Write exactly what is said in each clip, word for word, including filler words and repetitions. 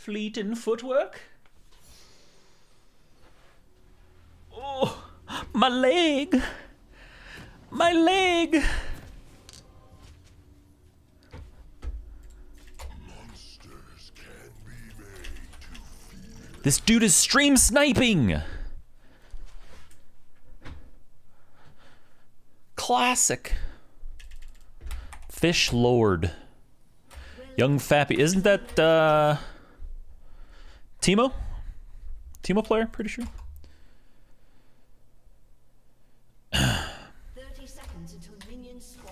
fleet in footwork. Oh, my leg. My leg. This dude is stream sniping. Classic. Fish Lord. Young Fappy. Isn't that uh Teemo? Teemo player, pretty sure. thirty seconds until minions spawn.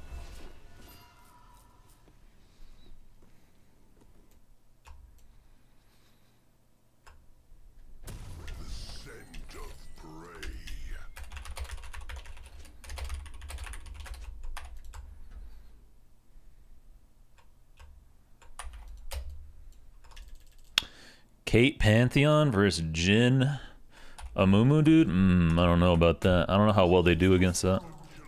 Kate Pantheon versus Jin Amumu, dude? Mm, I don't know about that. I don't know how well they do against that.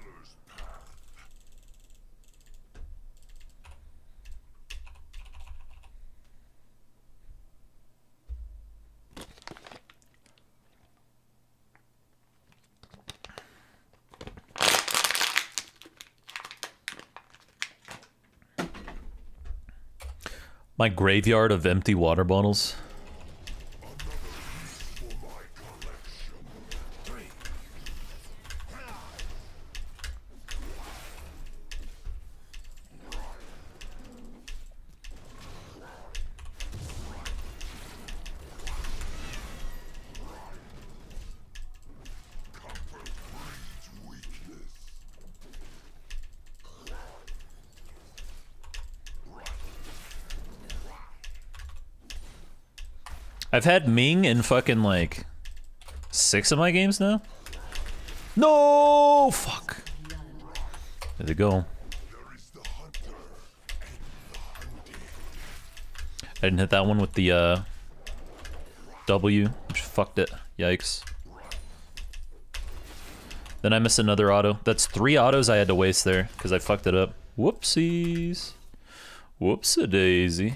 My graveyard of empty water bottles. I've had Ming in fucking like six of my games now. No, fuck. There they go. I didn't hit that one with the uh, W, which fucked it. Yikes. Then I missed another auto. That's three autos I had to waste there because I fucked it up. Whoopsies. Whoops-a-daisy.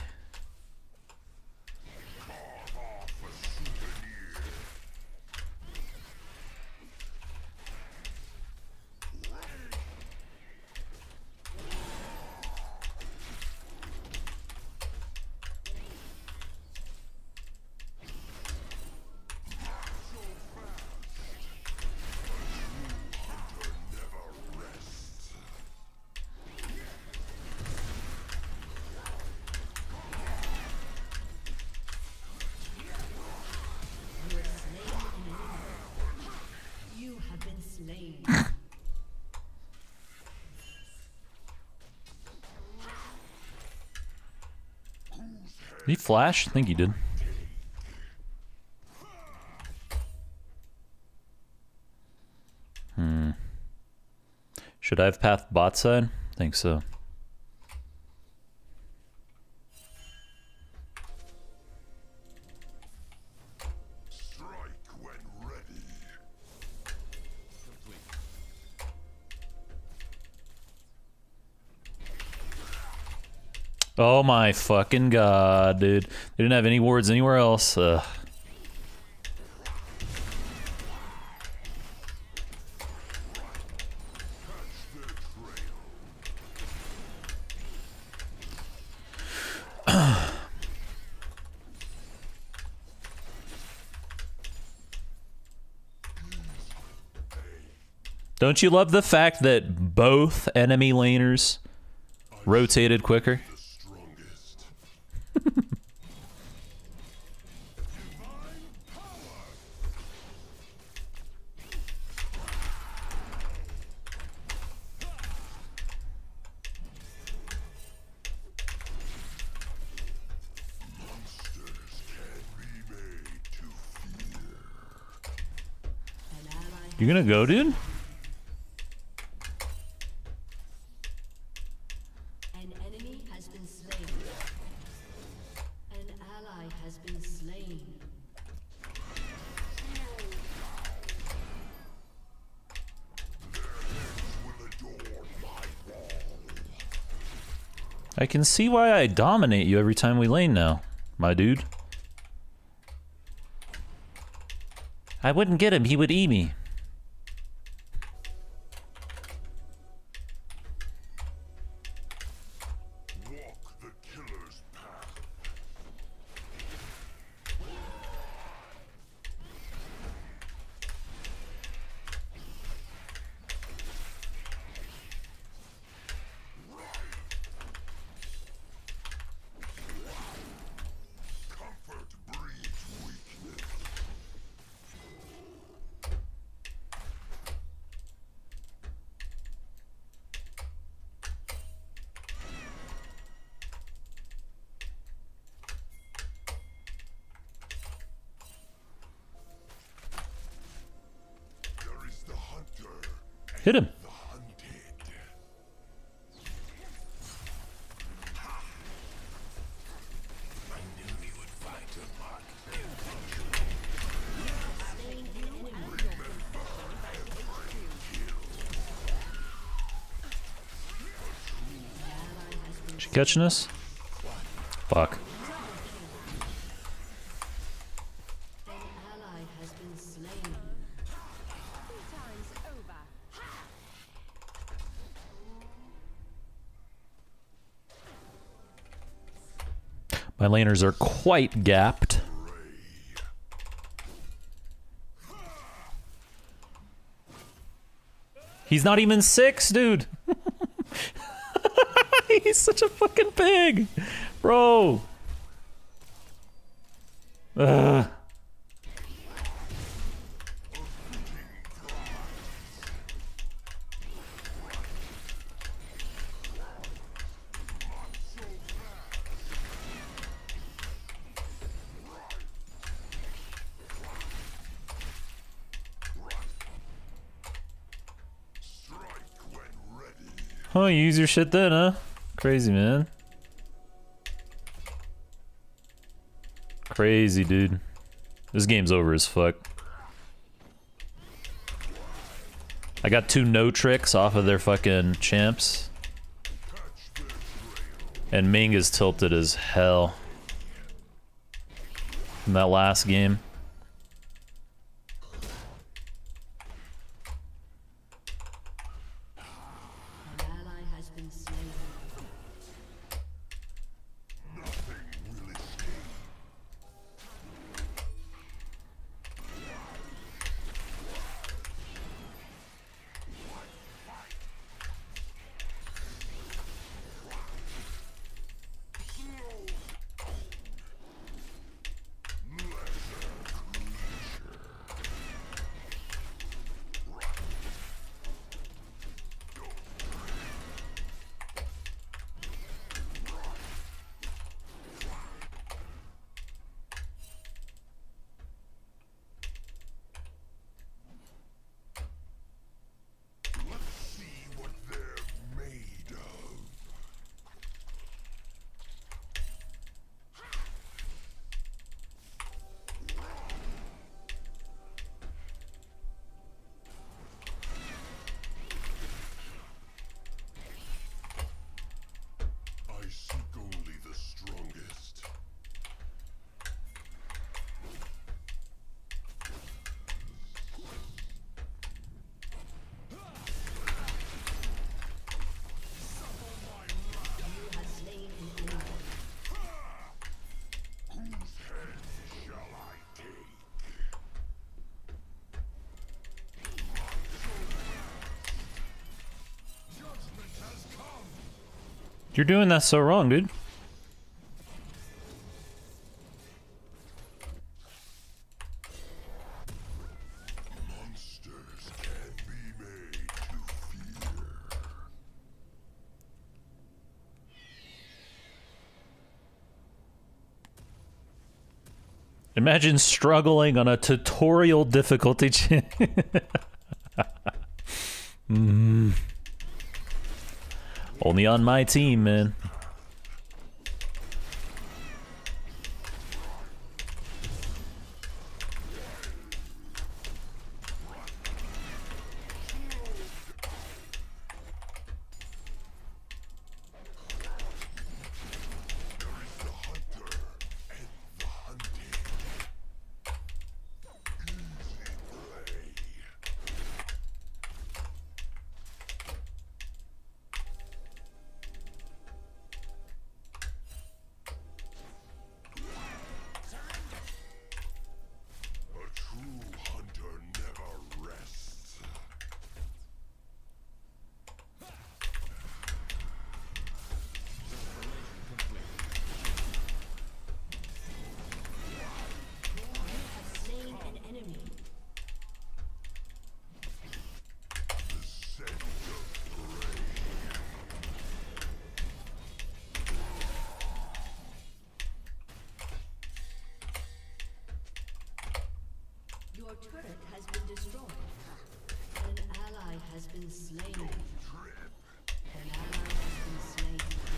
Did he flash? I think he did. Hmm. Should I have pathed bot side? I think so. Oh my fucking god, dude. They didn't have any wards anywhere else. Ugh. Don't you love the fact that both enemy laners rotated quicker? You gonna go, dude? An enemy has been slain. An ally has been slain. I can see why I dominate you every time we lane now. my dude. I wouldn't get him, he would eat me. Walk the killer's path. Comfort breeds weakness. There is the hunter Hit him. and the hunted. I knew you would find a mark. She catching us? Fuck. An ally has been slain. My laners are quite gapped. He's not even six, dude. He's such a fucking pig, bro. Ugh. Strike when ready. Oh, you use your shit then, huh? Crazy, man. Crazy, dude. This game's over as fuck. I got two no tricks off of their fucking champs. And Ming is tilted as hell. In that last game. An ally has been slain. See what they're made of. I seek only the strongest. You have slain an enemy. Whose head shall I take? Judgment has come. You're doing that so wrong, dude. Monsters can be made to fear. Imagine struggling on a tutorial difficulty. ch- mm. Only on my team, man. There is the hunter and has been slain. An ally has been slain.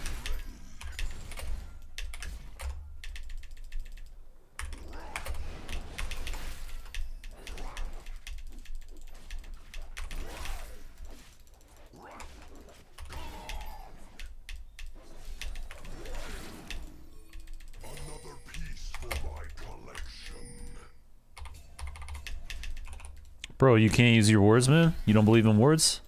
Another piece for my collection. Bro, you can't use your words, man? You don't believe in words?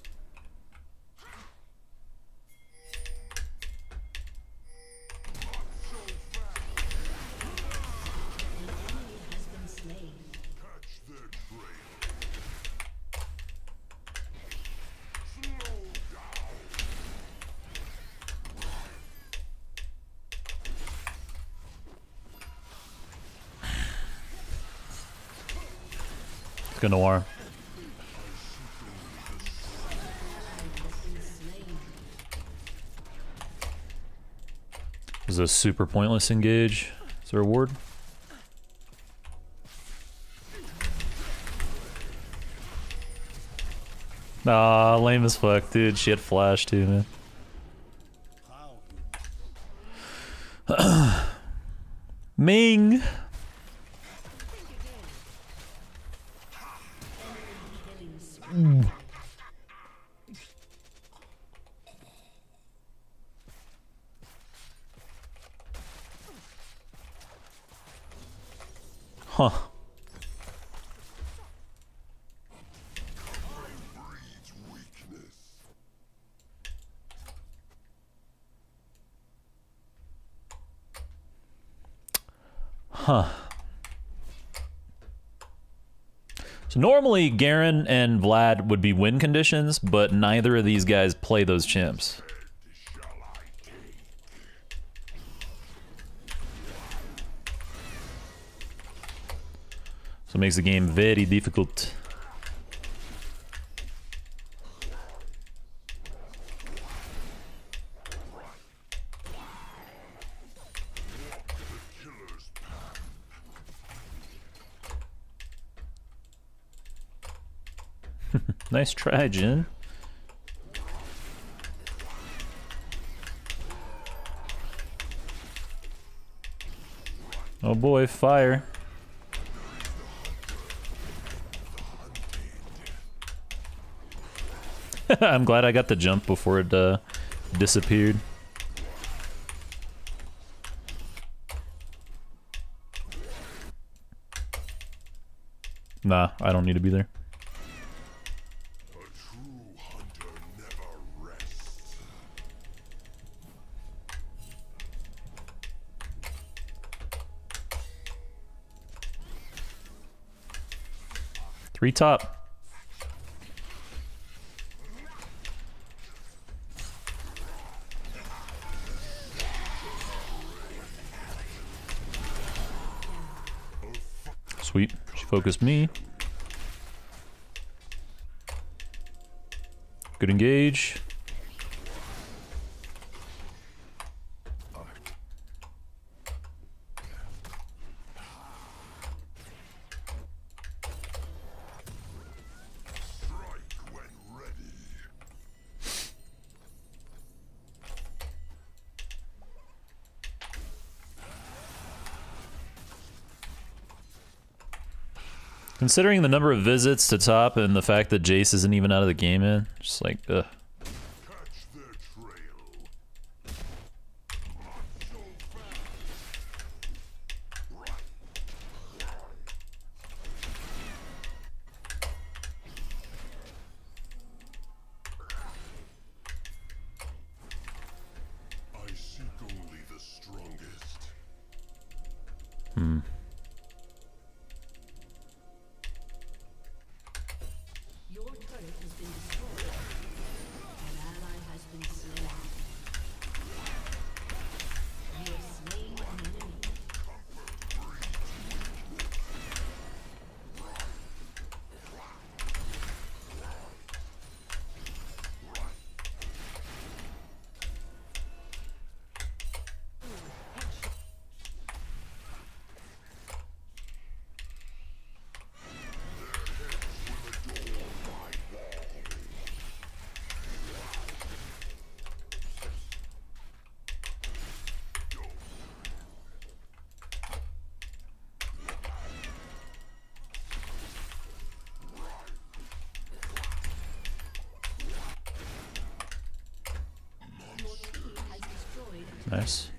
Has been slain. Catch their trail. Slow down. Let's go Noir. This is a super pointless engage. Is there a ward? Nah, lame as fuck, dude. She had flash too, man. Ming! Huh. Breeds weakness. Huh. So normally Garen and Vlad would be win conditions, but neither of these guys play those chimps. Shall I take? So it makes the game very difficult. Killer's path. Nice try, Jin. Oh boy, fire. I'm glad I got the jump before it uh, disappeared. Nah, I don't need to be there. A true hunter never rests. Three top. Sweet. She focused me. Good engage. Strike when ready. Considering the number of visits to top and the fact that Jace isn't even out of the game, man, just like, ugh. Catch their trail. Not so fast. I seek only the strongest. Hmm. Your turret has been destroyed. An ally has been slain. You have slain an enemy. Nice.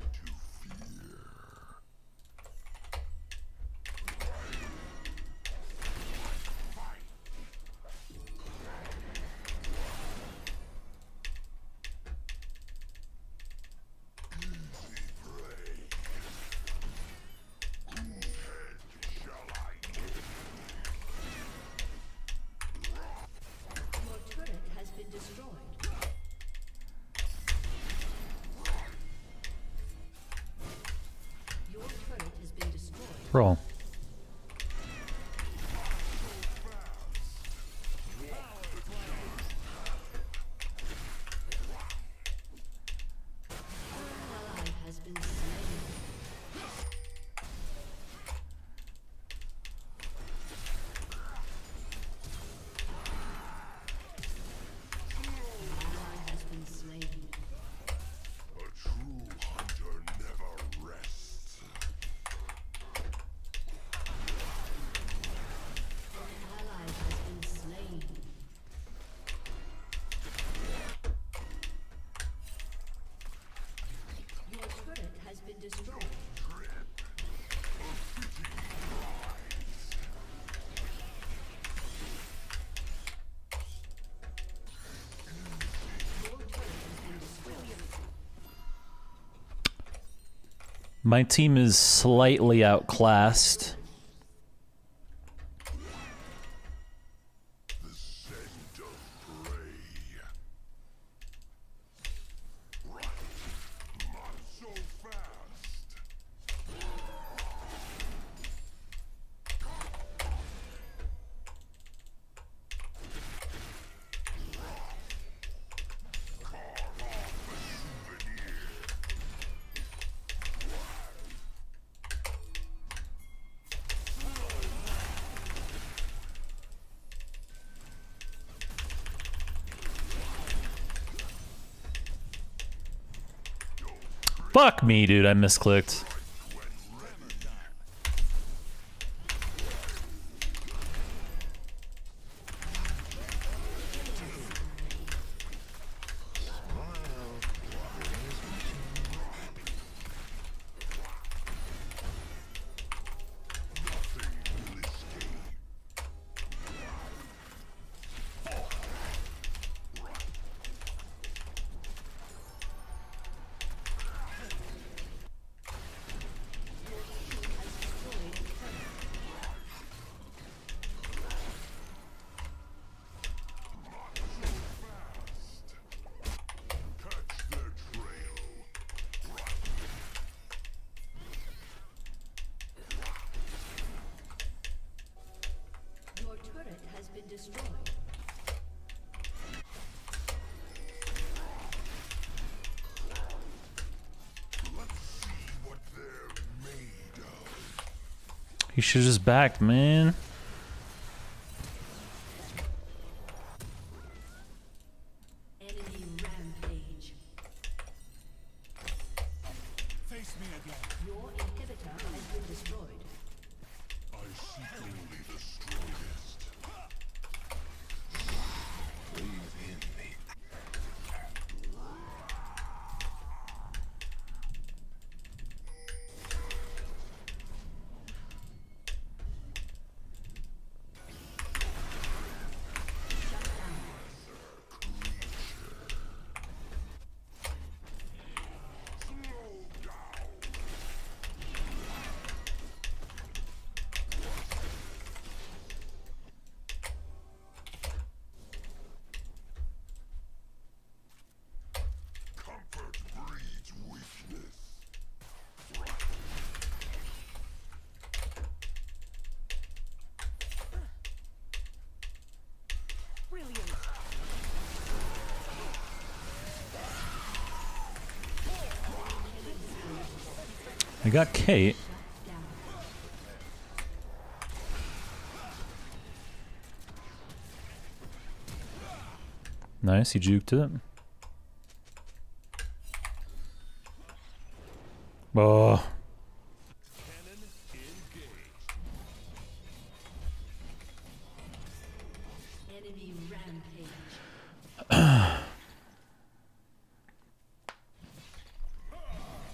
Roll. My team is slightly outclassed. The scent of prey. Run, not so fast. Fuck me, dude. I misclicked. You should just backed, man. Enemy rampage. Face me again. Your inhibitor has been destroyed. I seek only the strongest. Breathe in me. Comfort breeds weakness. Brilliant. I got Kate. Nice, he juked it. Oh. Enemy rampage.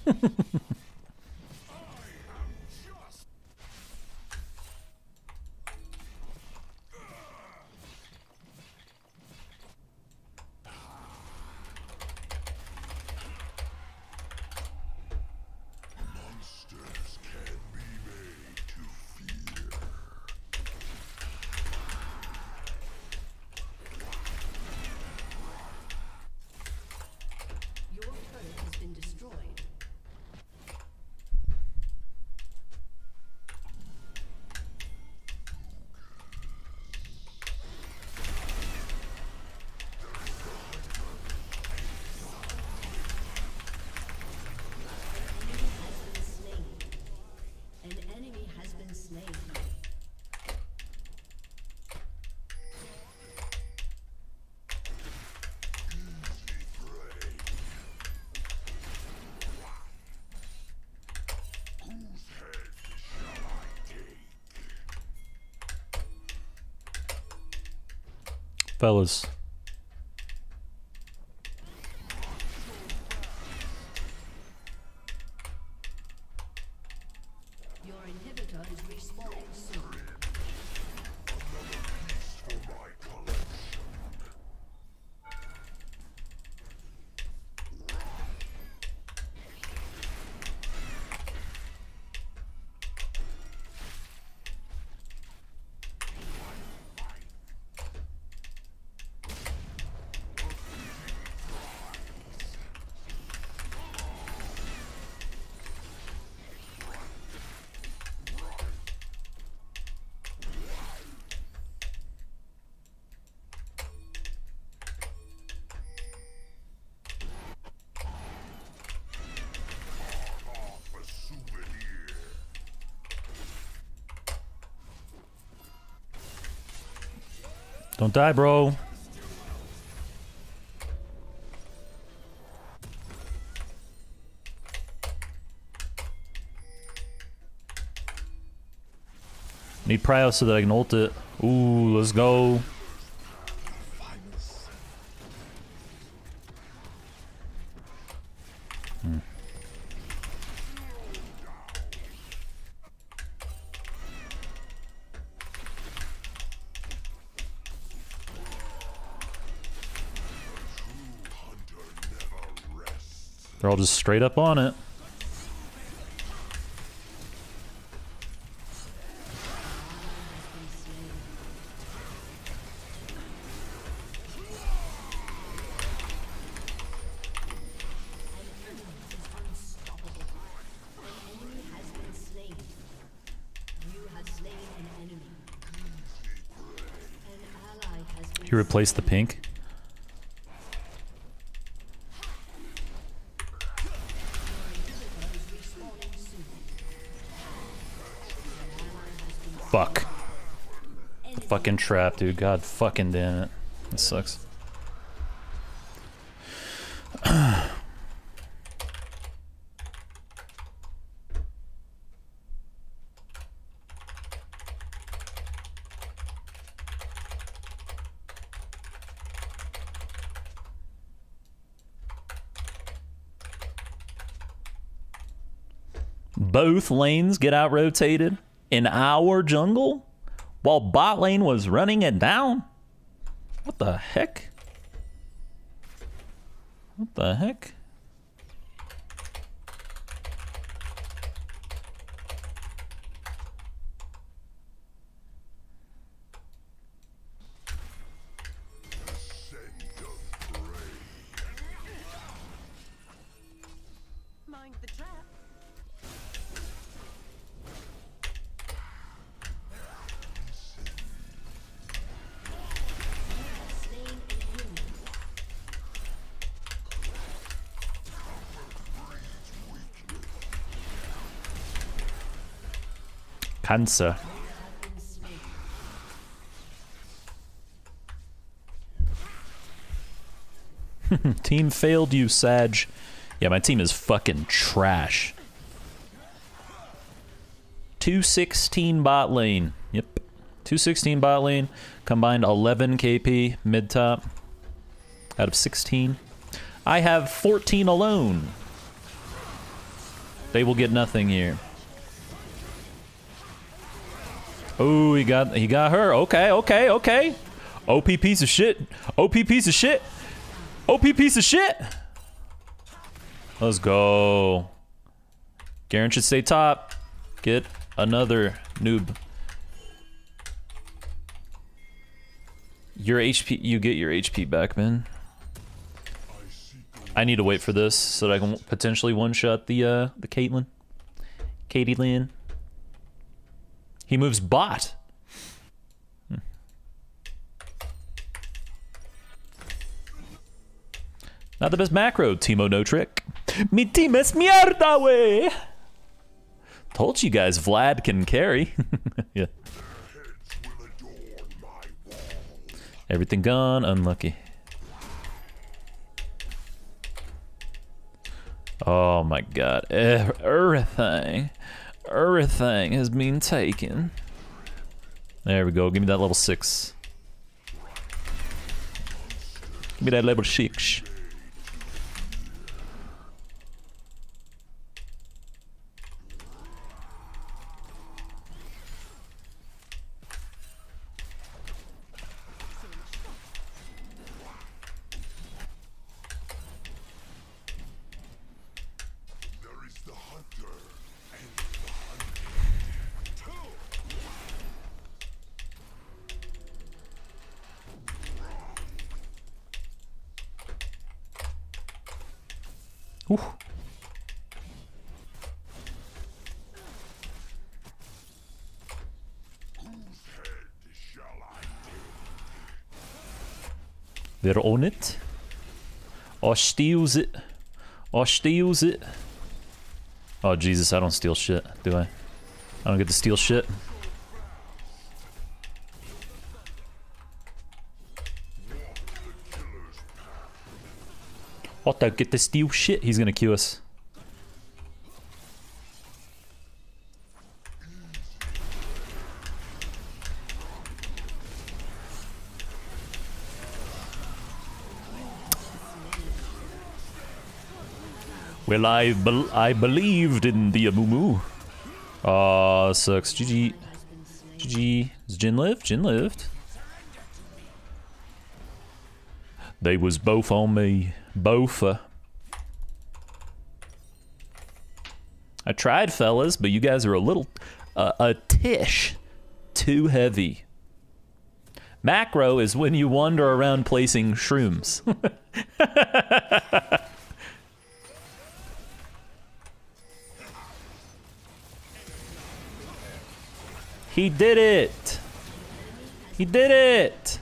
Monsters can be made to fear. Your turret has been destroyed. An enemy has been slain. Whose head shall I take? Fellas. Your inhibitor is respawning soon. For my collection. Off a souvenir. Don't die, bro. Need Prio so that I can ult it. Ooh, let's go. Hmm. Hunter never rests. They're all just straight up on it. He replaced the pink. Fuck. The fucking trap, dude. God fucking damn it. This sucks. Both lanes get out rotated in our jungle while bot lane was running it down? What the heck? What the heck? Mind the trap. Cancer. Team failed you, Sag. Yeah, my team is fucking trash. two sixteen bot lane. Yep. two sixteen bot lane. Combined eleven K P mid top. Out of sixteen. I have fourteen alone. They will get nothing here. Oh, he got he got her. Okay, okay, okay. O P piece of shit. O P piece of shit. O P piece of shit. Let's go. Garen should stay top. Get another noob. Your H P, you get your H P back, man. I need to wait for this so that I can potentially one-shot the uh the Caitlyn. Katie Lynn. He moves bot. Hmm. Not the best macro, Timo no trick. Mi team es mierda, wey. Told you guys Vlad can carry. Yeah. Everything gone, unlucky. Oh my god, everything, everything has been taken. There we go, give me that level six. Give me that level six. Ooh. They're on it. Or steals it. Or steals it. Oh Jesus, I don't steal shit, do I? I don't get to steal shit. What the get to steal shit? He's gonna Q us. Well, I be I believed in the Amumu. Aw, sucks. G G. G G. Does Jin live? Jin lived. They was both on me. Both. Uh. I tried, fellas, but you guys are a little, uh, a tish too heavy. Macro is when you wander around placing shrooms. He did it! He did it!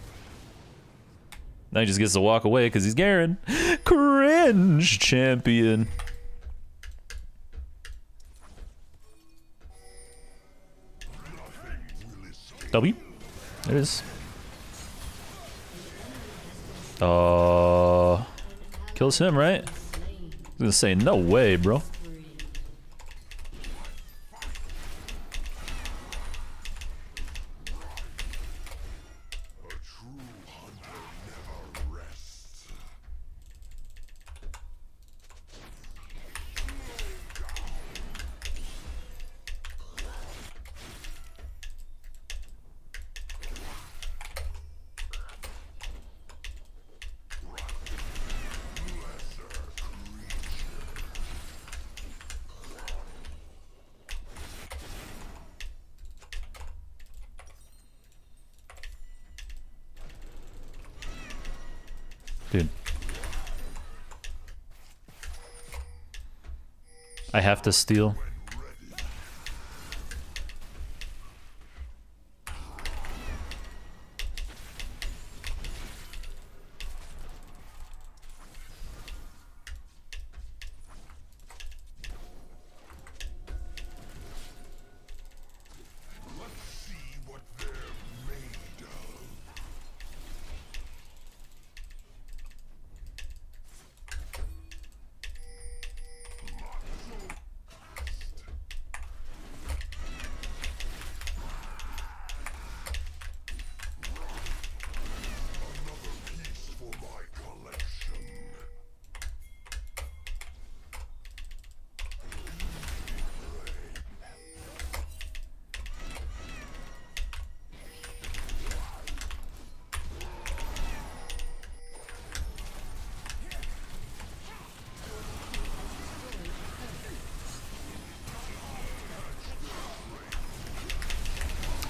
Now he just gets to walk away because he's Garen. Cringe champion. W? There it is. Uh, kills him, right? I was gonna say, no way, bro. Dude. I have to steal.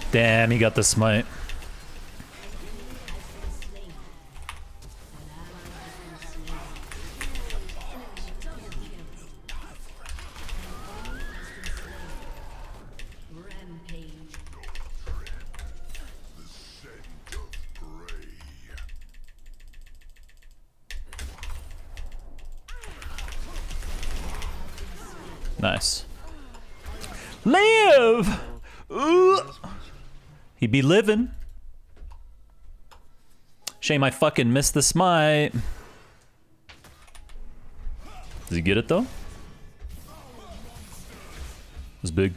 Damn, he got the smite. Nice. Live! Ooh. He be living. Shame I fucking missed the smite. Does he get it though? It's big.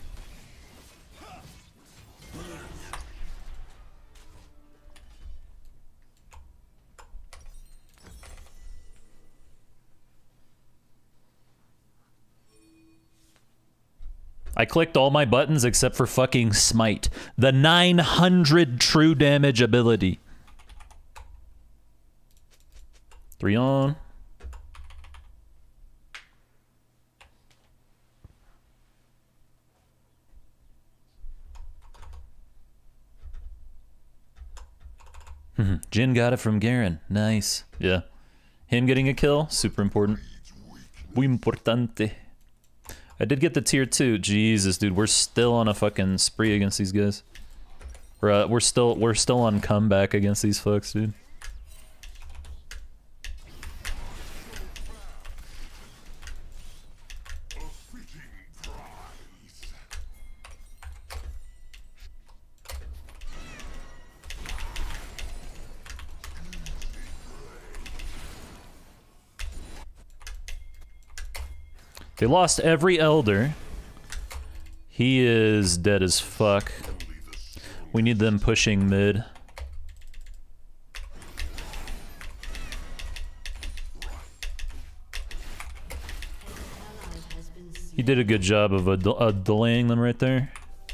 I clicked all my buttons except for fucking smite. The nine hundred true damage ability. Three on. Jin got it from Garen. Nice. Yeah. Him getting a kill, super important. Muy importante. I did get the tier two. Jesus, dude, we're still on a fucking spree against these guys. We're uh, we're still we're still on comeback against these folks, dude. They lost every elder. He is dead as fuck. We need them pushing mid. He did a good job of uh, de uh, delaying them right there.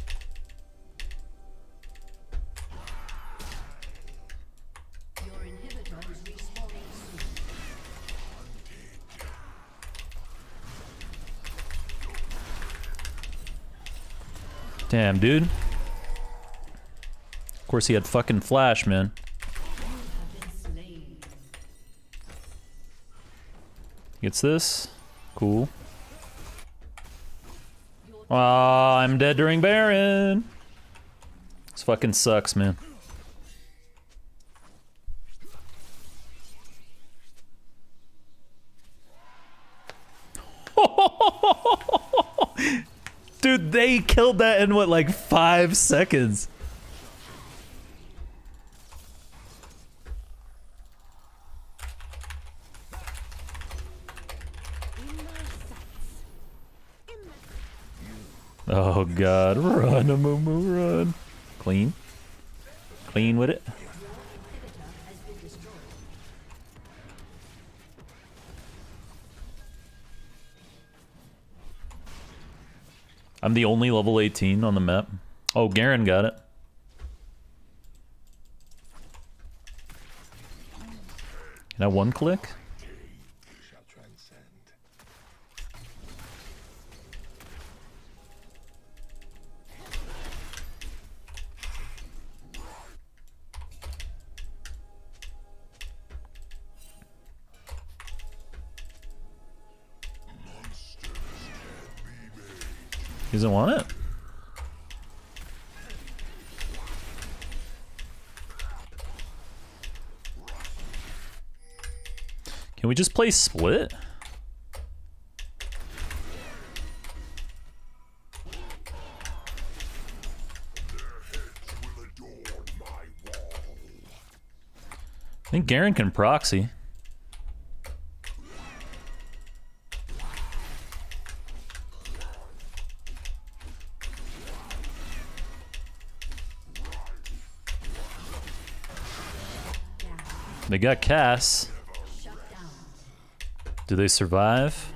Damn, dude. Of course he had fucking flash, man. Gets this. Cool. Aw, I'm dead during Baron. This fucking sucks, man. Dude, they killed that in what, like five seconds? Oh god, run, Amumu, run. Clean. Clean with it. I'm the only level eighteen on the map. Oh, Garen got it. Can I one click? He doesn't want it? Can we just play split? I think Garen can proxy. They got Cass. Do they survive?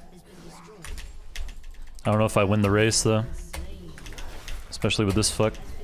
I don't know if I win the race though. Especially with this fuck.